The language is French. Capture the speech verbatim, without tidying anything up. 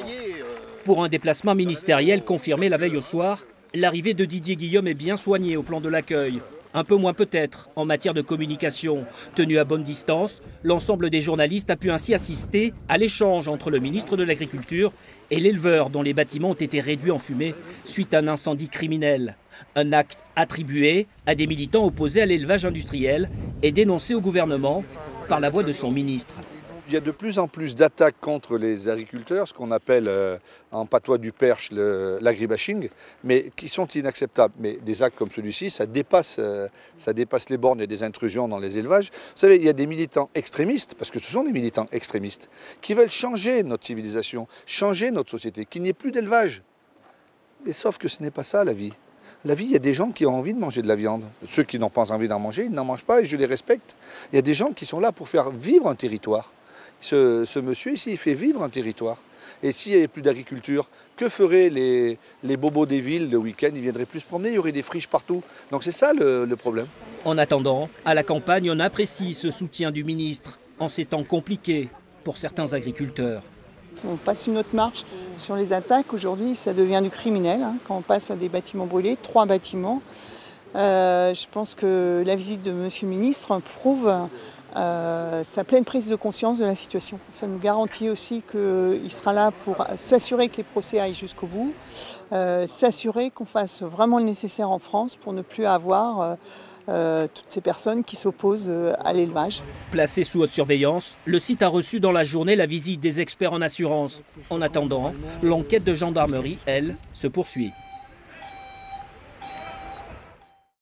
Pour un déplacement ministériel confirmé la veille au soir, l'arrivée de Didier Guillaume est bien soignée au plan de l'accueil. Un peu moins peut-être en matière de communication. Tenu à bonne distance, l'ensemble des journalistes a pu ainsi assister à l'échange entre le ministre de l'Agriculture et l'éleveur dont les bâtiments ont été réduits en fumée suite à un incendie criminel. Un acte attribué à des militants opposés à l'élevage industriel et dénoncé au gouvernement par la voix de son ministre. Il y a de plus en plus d'attaques contre les agriculteurs, ce qu'on appelle euh, en patois du Perche l'agribashing, mais qui sont inacceptables. Mais des actes comme celui-ci, ça dépasse, euh, ça dépasse les bornes et des intrusions dans les élevages. Vous savez, il y a des militants extrémistes, parce que ce sont des militants extrémistes, qui veulent changer notre civilisation, changer notre société, qu'il n'y ait plus d'élevage. Mais sauf que ce n'est pas ça la vie. La vie, il y a des gens qui ont envie de manger de la viande. Ceux qui n'ont pas envie d'en manger, ils n'en mangent pas et je les respecte. Il y a des gens qui sont là pour faire vivre un territoire. Ce, ce monsieur ici, il fait vivre un territoire. Et s'il n'y avait plus d'agriculture, que feraient les, les bobos des villes le week-end? Ils viendraient plus se promener, il y aurait des friches partout. Donc c'est ça le, le problème. En attendant, à la campagne, on apprécie ce soutien du ministre en ces temps compliqués pour certains agriculteurs. On passe une autre marche sur les attaques. Aujourd'hui, ça devient du criminel hein, quand on passe à des bâtiments brûlés, trois bâtiments. Euh, je pense que la visite de monsieur le ministre prouve Euh, sa pleine prise de conscience de la situation. Ça nous garantit aussi qu'il sera là pour s'assurer que les procès aillent jusqu'au bout, euh, s'assurer qu'on fasse vraiment le nécessaire en France pour ne plus avoir euh, euh, toutes ces personnes qui s'opposent à l'élevage. Placé sous haute surveillance, le site a reçu dans la journée la visite des experts en assurance. En attendant, l'enquête de gendarmerie, elle, se poursuit.